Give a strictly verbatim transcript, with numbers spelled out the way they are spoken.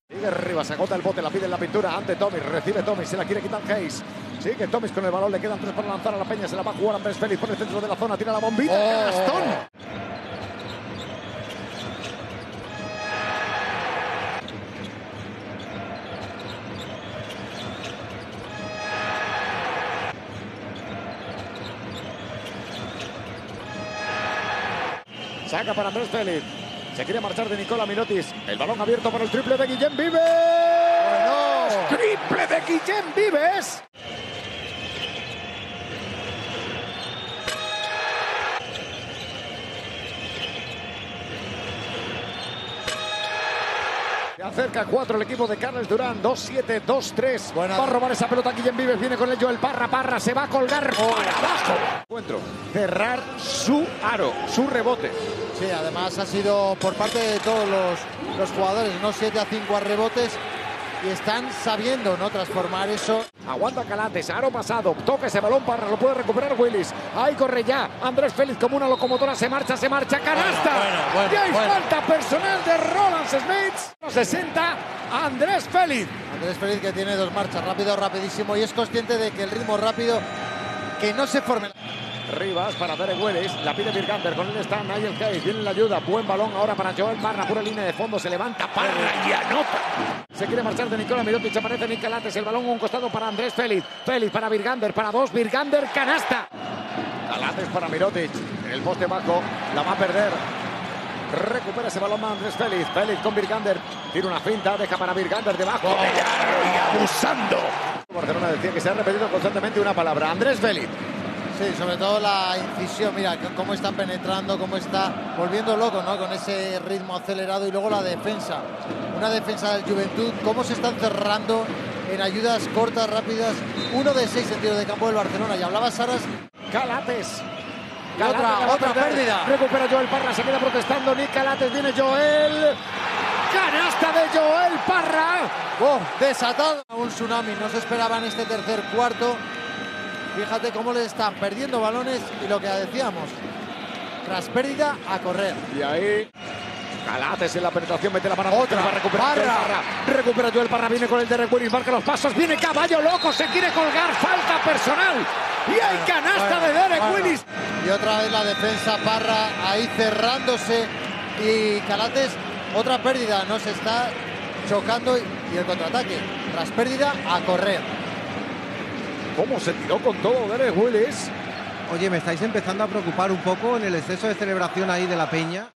Sigue arriba, se agota el bote, la pide en la pintura ante Tomis, recibe Tomis, se la quiere quitar Hayes. Sigue Tomis con el balón, le quedan tres para lanzar a la peña, se la va a jugar Andrés Félix por el centro de la zona, tira la bombita. Oh. Gastón. Saca para Andrés Félix. Se quiere marchar de Nicola Minotis. El balón abierto para el triple de Guillem Vives. Bueno. Triple de Guillem Vives. Se acerca a cuatro el equipo de Carles Durán. dos siete, dos tres. Buena. Va a robar esa pelota Guillem Vives. Viene con ello el Parra. Parra se va a colgar Oh. para abajo. Encuentro. Cerrar su aro, su rebote. Sí, además ha sido por parte de todos los, los jugadores, no siete a cinco a rebotes, y están sabiendo no transformar eso. Aguanta Calates, aro pasado, toca ese balón para, lo puede recuperar Willis. Ahí corre ya, Andrés Félix como una locomotora, se marcha, se marcha, canasta. Bueno, bueno, bueno, y hay bueno. falta personal de Roland Smith. sesenta, Andrés Félix. Andrés Félix, que tiene dos marchas, rápido, rapidísimo, y es consciente de que el ritmo rápido, que no se forme. Rivas para Derek Willis, la pide Virgander, con él está Nigel Hayes, viene la ayuda, buen balón ahora para Joel Parra, pura línea de fondo, se levanta Parra y anota. Se quiere marchar de Nicola Mirotic, aparece Nick Calates, el balón a un costado para Andrés Félix, Félix para Virgander, para dos, Virgander, canasta. Calates para Mirotic, en el poste bajo, la va a perder. Recupera ese balón más Andrés Félix, Félix con Virgander, tira una finta, deja para Virgander debajo, Oh. de Yarro y abusando. Barcelona decía que se ha repetido constantemente una palabra, Andrés Félix. Sí, sobre todo la incisión, mira cómo está penetrando, cómo está volviendo loco, ¿no? Con ese ritmo acelerado, y luego la defensa, una defensa del Juventud, cómo se están cerrando en ayudas cortas, rápidas, uno de seis en tiro de campo del Barcelona, y hablaba Saras. Calates. Y otra, Calates la va a otra perder. pérdida. Recupera Joel Parra, se queda protestando Nick Calates, viene Joel. Canasta de Joel Parra. Oh, desatado. Un tsunami, no se esperaba en este tercer cuarto. Fíjate cómo le están perdiendo balones, y lo que decíamos, tras pérdida, a correr. Y ahí Calates en la penetración, mete la mano Otra, para recuperar Parra. Joel Parra. Recupera Joel Parra, viene con el Derek Willis, marca los pasos, viene Caballo loco, se quiere colgar, falta personal. Y hay canasta Bueno, de Derek bueno. Willis. Y otra vez la defensa, Parra ahí cerrándose, y Calates, otra pérdida, no se está chocando, y el contraataque, tras pérdida, a correr. ¿Cómo se tiró con todo Derek Willis? Oye, me estáis empezando a preocupar un poco en el exceso de celebración ahí de la peña.